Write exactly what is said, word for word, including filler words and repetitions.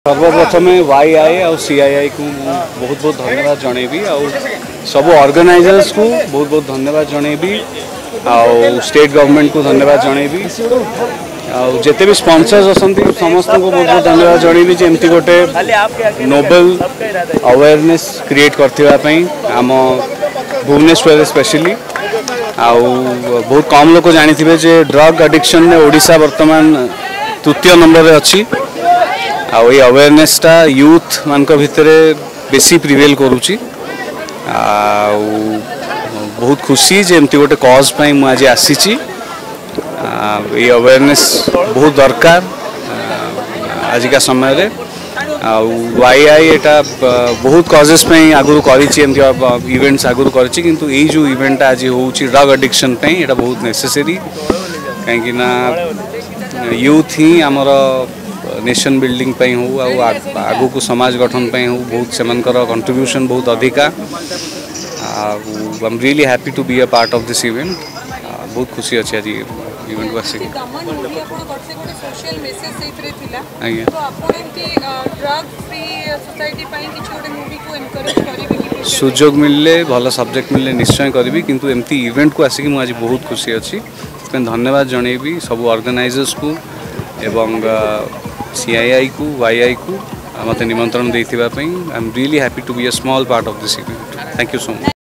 सर्वप्रथम वाई आई और सी आई आई को बहुत बहुत धन्यवाद जनइबी आउ सब ऑर्गेनाइजर्स को बहुत बहुत धन्यवाद जनइबी आउ स्टेट गवर्नमेंट को धन्यवाद जनइबी आउ जिते भी स्पॉन्सर्स असंती समस्त को बहुत बहुत धन्यवाद जनइबी जेमती गोटे नोबेल अवेयरनेस क्रिएट करथिबा पई आम भुवनेश्वर स्पेशली आउ बहुत कम लोग जानी थे जे ड्रग एडिक्शन में ओडिशा वर्तमान तृतीय नंबर रे अच्छी आ अवेयरनेस टा यूथ मान भितर बेसी प्रिवेल करुच्ची बहुत खुशी जे एमती गोटे कॉज पाई मु आज आसी ये अवेयरनेस बहुत दरकार आजिका समय रे वाई आई एटा बहुत कॉजेस पे आगुरी कर इवेंट्स आगुरी करिछि किंतु ए जो इवेंट आज होउछि ड्रग एडिक्शन पे एटा बहुत नेसेसरी कहीं ना यूथ ही आमर नेशन बिल्डिंग पे हो आगु को समाज गठन पे हो बहुत सेमनकर कंट्रीब्यूशन बहुत अधिका I am really happy to be a part of this event बहुत खुशी अच्छी आज इवेंट वासी सुजोग मिलले भल सब्जेक्ट मिलले निश्चय करी किंतु एमती इवेंट को आसिक मुझे बहुत खुशी अच्छी धन्यवाद जनइबी सब ऑर्गेनाइजर्स को एवं सी आई आई को वाई आई को मत निमंत्रण देथिबा पई I am really happy to be a small part of this event thank you so much.